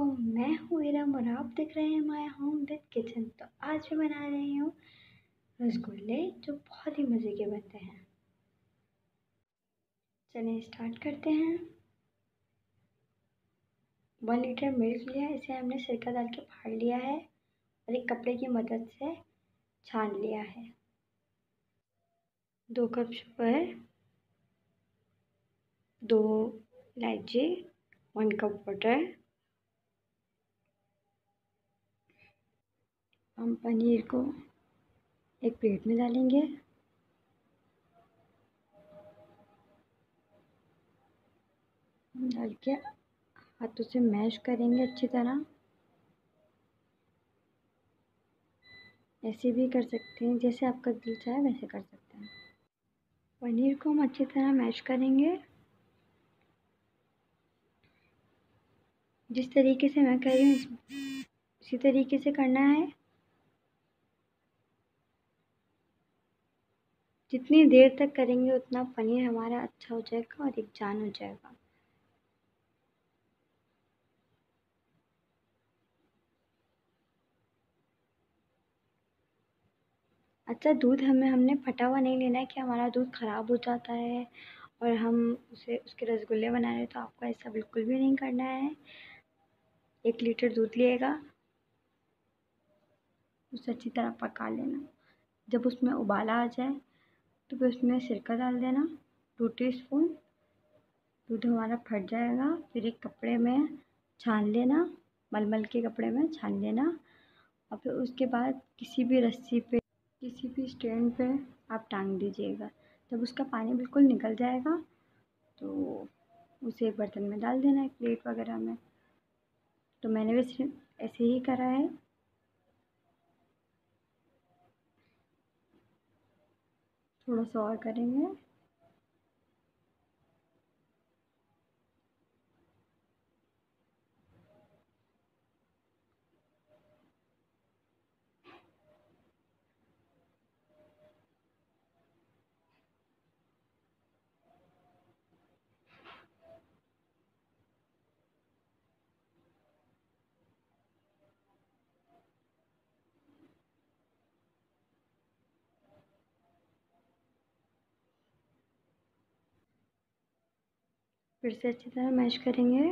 मैं हूँ इरम और आप देख रहे हैं माय होम विद किचन। तो आज मैं बना रही हूँ रसगुल्ले जो बहुत ही मज़े के बनते हैं। चलिए स्टार्ट करते हैं। 1 लीटर मिल्क लिया है, इसे हमने सिरका डाल के फाड़ लिया है और एक कपड़े की मदद से छान लिया है। 2 कप शुगर, 2 इलायची, 1 कप वाटर। हम पनीर को एक प्लेट में डालेंगे। डाल के हाथों से मैश करेंगे अच्छी तरह। ऐसे भी कर सकते हैं, जैसे आपका दिल चाहे वैसे कर सकते हैं। पनीर को हम अच्छी तरह मैश करेंगे। जिस तरीके से मैं कर रही हूँ इसी तरीके से करना है। जितनी देर तक करेंगे उतना पनीर हमारा अच्छा हो जाएगा और एक जान हो जाएगा। अच्छा दूध हमने फटा हुआ नहीं लेना है कि हमारा दूध ख़राब हो जाता है और हम उसके रसगुल्ले बना रहे हैं, तो आपको ऐसा बिल्कुल भी नहीं करना है। 1 लीटर दूध लिएगा, उसे अच्छी तरह पका लेना। जब उसमें उबाला आ जाए तो फिर उसमें सिरका डाल देना 2 टीस्पून। दूध हमारा फट जाएगा, फिर एक कपड़े में छान लेना, मलमल के कपड़े में छान लेना। और फिर उसके बाद किसी भी रस्सी पे, किसी भी स्टैंड पे आप टांग दीजिएगा। जब उसका पानी बिल्कुल निकल जाएगा तो उसे एक बर्तन में डाल देना, एक प्लेट वगैरह में। तो मैंने भी सिर्फ ऐसे ही करा है। थोड़ा सा और करेंगे। फिर से अच्छी तरह मैश करेंगे।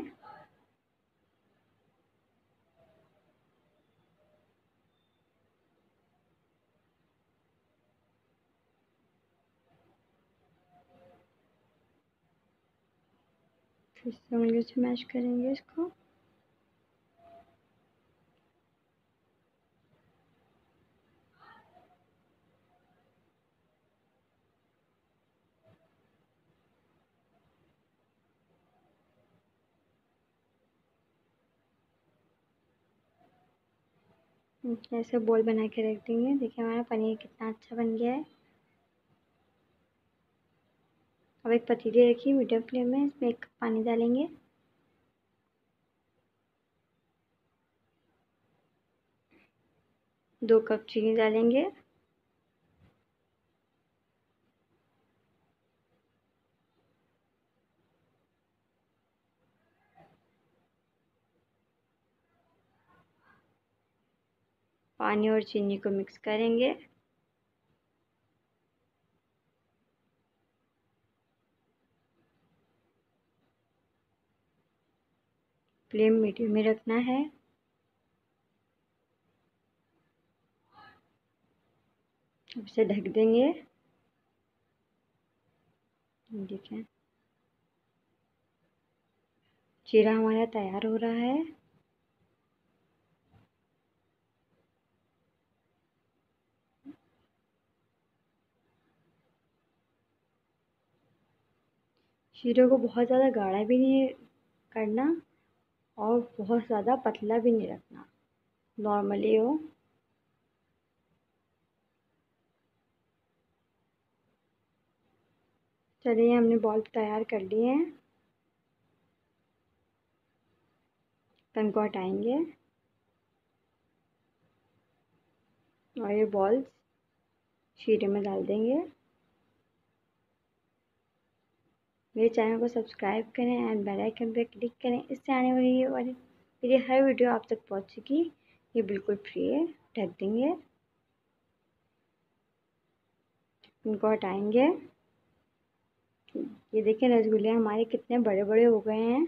फिर से उंगलियों से मैश करेंगे इसको। ऐसे बॉल बना के रख देंगे। देखिए हमारा पनीर कितना अच्छा बन गया है। अब एक पतीली रखिए मीडियम फ्लेम में, इसमें 1 कप पानी डालेंगे। दो कप चीनी डालेंगे। पानी और चीनी को मिक्स करेंगे। फ्लेम मीडियम में रखना है। अब इसे ढक देंगे। देखें चीरा हमारा तैयार हो रहा है। शीरे को बहुत ज़्यादा गाढ़ा भी नहीं करना और बहुत ज़्यादा पतला भी नहीं रखना, नॉर्मली हो। चलिए हमने बॉल तैयार कर लिए हैं। तन को हटाएंगे और ये बॉल्स शीरे में डाल देंगे। मेरे चैनल को सब्सक्राइब करें एंड बेल आइकन पे क्लिक करें, इससे आने वाली मेरी हर वीडियो आप तक पहुंचेगी। ये बिल्कुल फ्री है। ढक देंगे, इनको हटाएंगे। ये देखिए रसगुल्ले हमारे कितने बड़े बड़े हो गए हैं।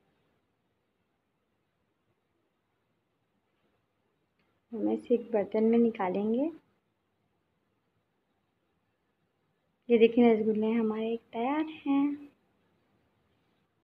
हम इसे एक बर्तन में निकालेंगे। ये देखिए रसगुल्ले हमारे तैयार हैं।